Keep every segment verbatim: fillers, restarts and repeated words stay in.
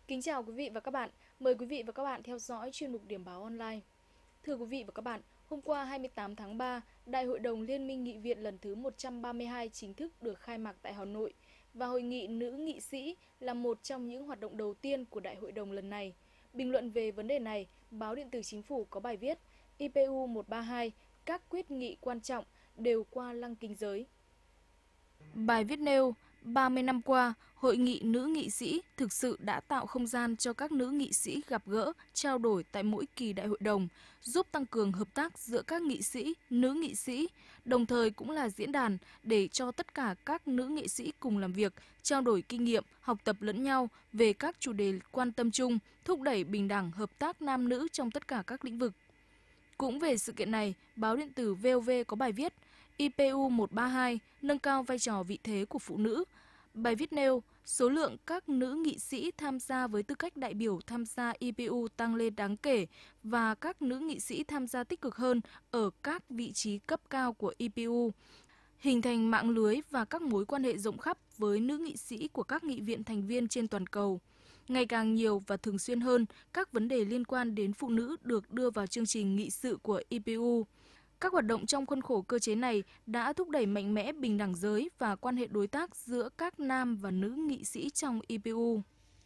Kính chào quý vị và các bạn. Mời quý vị và các bạn theo dõi chuyên mục Điểm báo online. Thưa quý vị và các bạn, hôm qua hai mươi tám tháng ba, Đại hội đồng Liên minh Nghị viện lần thứ một trăm ba mươi hai chính thức được khai mạc tại Hà Nội và hội nghị nữ nghị sĩ là một trong những hoạt động đầu tiên của Đại hội đồng lần này. Bình luận về vấn đề này, báo điện tử Chính phủ có bài viết i pi u một ba hai, các quyết nghị quan trọng đều qua lăng kính giới. Bài viết nêu, ba mươi năm qua, Hội nghị nữ nghị sĩ thực sự đã tạo không gian cho các nữ nghị sĩ gặp gỡ, trao đổi tại mỗi kỳ đại hội đồng, giúp tăng cường hợp tác giữa các nghị sĩ, nữ nghị sĩ, đồng thời cũng là diễn đàn để cho tất cả các nữ nghị sĩ cùng làm việc, trao đổi kinh nghiệm, học tập lẫn nhau về các chủ đề quan tâm chung, thúc đẩy bình đẳng hợp tác nam nữ trong tất cả các lĩnh vực. Cũng về sự kiện này, báo điện tử vê o vê có bài viết i pi u một ba hai nâng cao vai trò vị thế của phụ nữ. Bài viết nêu, số lượng các nữ nghị sĩ tham gia với tư cách đại biểu tham gia i pi u tăng lên đáng kể và các nữ nghị sĩ tham gia tích cực hơn ở các vị trí cấp cao của i pi u, hình thành mạng lưới và các mối quan hệ rộng khắp với nữ nghị sĩ của các nghị viện thành viên trên toàn cầu. Ngày càng nhiều và thường xuyên hơn, các vấn đề liên quan đến phụ nữ được đưa vào chương trình nghị sự của i pi u. Các hoạt động trong khuôn khổ cơ chế này đã thúc đẩy mạnh mẽ bình đẳng giới và quan hệ đối tác giữa các nam và nữ nghị sĩ trong i pi u.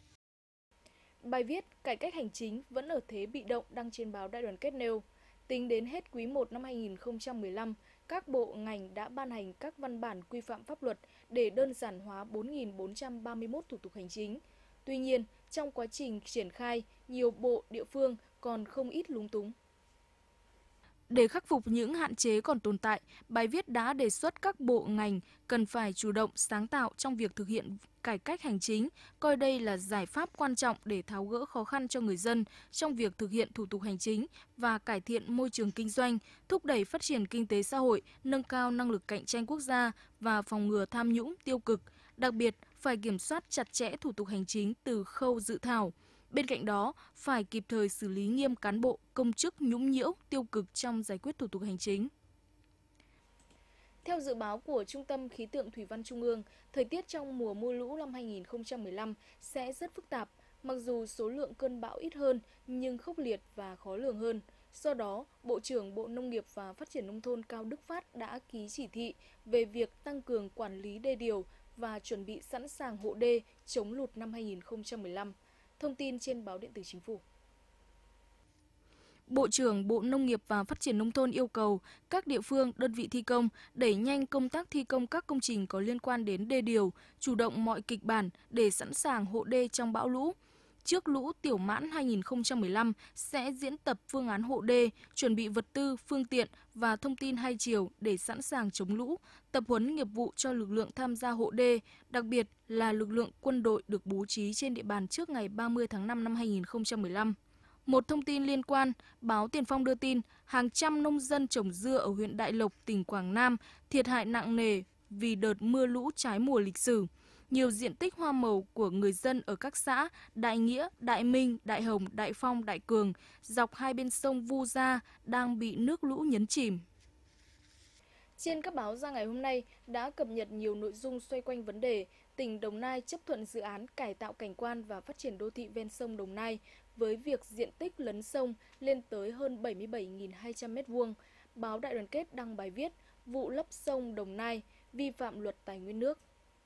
Bài viết Cải cách hành chính vẫn ở thế bị động đăng trên báo Đại đoàn kết nêu, tính đến hết quý một năm hai nghìn không trăm mười lăm, các bộ ngành đã ban hành các văn bản quy phạm pháp luật để đơn giản hóa bốn nghìn bốn trăm ba mươi mốt thủ tục hành chính. Tuy nhiên, trong quá trình triển khai, nhiều bộ, địa phương còn không ít lúng túng. Để khắc phục những hạn chế còn tồn tại, bài viết đã đề xuất các bộ ngành cần phải chủ động sáng tạo trong việc thực hiện cải cách hành chính, coi đây là giải pháp quan trọng để tháo gỡ khó khăn cho người dân trong việc thực hiện thủ tục hành chính và cải thiện môi trường kinh doanh, thúc đẩy phát triển kinh tế xã hội, nâng cao năng lực cạnh tranh quốc gia và phòng ngừa tham nhũng tiêu cực, đặc biệt phải kiểm soát chặt chẽ thủ tục hành chính từ khâu dự thảo. Bên cạnh đó, phải kịp thời xử lý nghiêm cán bộ, công chức nhũng nhiễu, tiêu cực trong giải quyết thủ tục hành chính. Theo dự báo của Trung tâm Khí tượng Thủy văn Trung ương, thời tiết trong mùa mưa lũ năm hai nghìn không trăm mười lăm sẽ rất phức tạp, mặc dù số lượng cơn bão ít hơn nhưng khốc liệt và khó lường hơn. Do đó, Bộ trưởng Bộ Nông nghiệp và Phát triển Nông thôn Cao Đức Phát đã ký chỉ thị về việc tăng cường quản lý đê điều và chuẩn bị sẵn sàng hộ đê chống lụt năm hai nghìn không trăm mười lăm. Thông tin trên báo điện tử Chính phủ. Bộ trưởng Bộ Nông nghiệp và Phát triển Nông thôn yêu cầu các địa phương, đơn vị thi công đẩy nhanh công tác thi công các công trình có liên quan đến đê điều, chủ động mọi kịch bản để sẵn sàng hộ đê trong bão lũ. Trước lũ Tiểu Mãn hai nghìn không trăm mười lăm sẽ diễn tập phương án hộ đê, chuẩn bị vật tư, phương tiện và thông tin hai chiều để sẵn sàng chống lũ, tập huấn nghiệp vụ cho lực lượng tham gia hộ đê, đặc biệt là lực lượng quân đội được bố trí trên địa bàn trước ngày ba mươi tháng năm năm hai nghìn không trăm mười lăm. Một thông tin liên quan, báo Tiền Phong đưa tin, hàng trăm nông dân trồng dưa ở huyện Đại Lộc, tỉnh Quảng Nam thiệt hại nặng nề vì đợt mưa lũ trái mùa lịch sử. Nhiều diện tích hoa màu của người dân ở các xã Đại Nghĩa, Đại Minh, Đại Hồng, Đại Phong, Đại Cường dọc hai bên sông Vu Gia đang bị nước lũ nhấn chìm. Trên các báo ra ngày hôm nay đã cập nhật nhiều nội dung xoay quanh vấn đề tỉnh Đồng Nai chấp thuận dự án cải tạo cảnh quan và phát triển đô thị ven sông Đồng Nai với việc diện tích lấn sông lên tới hơn bảy mươi bảy nghìn hai trăm mét vuông. Báo Đại đoàn kết đăng bài viết vụ lấp sông Đồng Nai vi phạm luật tài nguyên nước.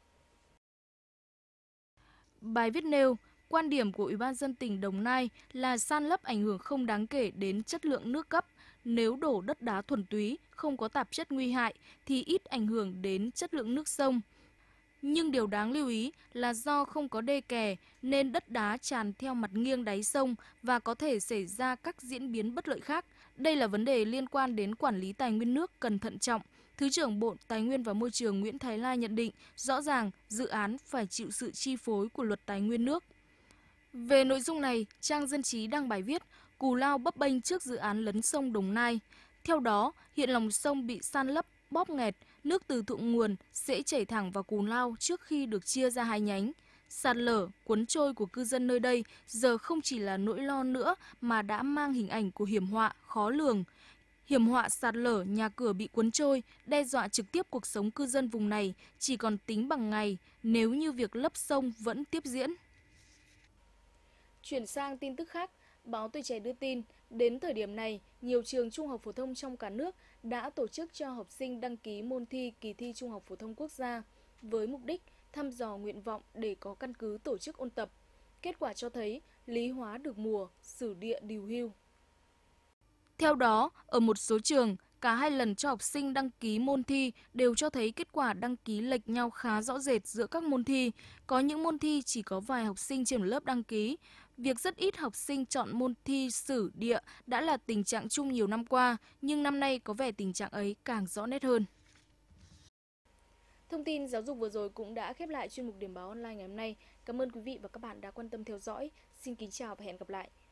Bài viết nêu, quan điểm của Ủy ban nhân dân tỉnh Đồng Nai là san lấp ảnh hưởng không đáng kể đến chất lượng nước cấp. Nếu đổ đất đá thuần túy, không có tạp chất nguy hại thì ít ảnh hưởng đến chất lượng nước sông. Nhưng điều đáng lưu ý là do không có đê kè nên đất đá tràn theo mặt nghiêng đáy sông và có thể xảy ra các diễn biến bất lợi khác. Đây là vấn đề liên quan đến quản lý tài nguyên nước cần thận trọng. Thứ trưởng Bộ Tài nguyên và Môi trường Nguyễn Thái Lai nhận định rõ ràng dự án phải chịu sự chi phối của luật tài nguyên nước. Về nội dung này, trang Dân trí đăng bài viết Cù Lao bấp bênh trước dự án lấn sông Đồng Nai. Theo đó, hiện lòng sông bị san lấp, bóp nghẹt, nước từ thượng nguồn sẽ chảy thẳng vào Cù Lao trước khi được chia ra hai nhánh. Sạt lở, cuốn trôi của cư dân nơi đây giờ không chỉ là nỗi lo nữa mà đã mang hình ảnh của hiểm họa khó lường. Hiểm họa sạt lở, nhà cửa bị cuốn trôi, đe dọa trực tiếp cuộc sống cư dân vùng này chỉ còn tính bằng ngày nếu như việc lấp sông vẫn tiếp diễn. Chuyển sang tin tức khác, báo Tuổi Trẻ đưa tin, đến thời điểm này, nhiều trường trung học phổ thông trong cả nước đã tổ chức cho học sinh đăng ký môn thi kỳ thi Trung học phổ thông quốc gia với mục đích thăm dò nguyện vọng để có căn cứ tổ chức ôn tập. Kết quả cho thấy lý hóa được mùa, sử địa điều hưu. Theo đó, ở một số trường, cả hai lần cho học sinh đăng ký môn thi đều cho thấy kết quả đăng ký lệch nhau khá rõ rệt giữa các môn thi. Có những môn thi chỉ có vài học sinh trên một lớp đăng ký. Việc rất ít học sinh chọn môn thi sử địa đã là tình trạng chung nhiều năm qua, nhưng năm nay có vẻ tình trạng ấy càng rõ nét hơn. Thông tin giáo dục vừa rồi cũng đã khép lại chuyên mục Điểm báo online ngày hôm nay. Cảm ơn quý vị và các bạn đã quan tâm theo dõi. Xin kính chào và hẹn gặp lại.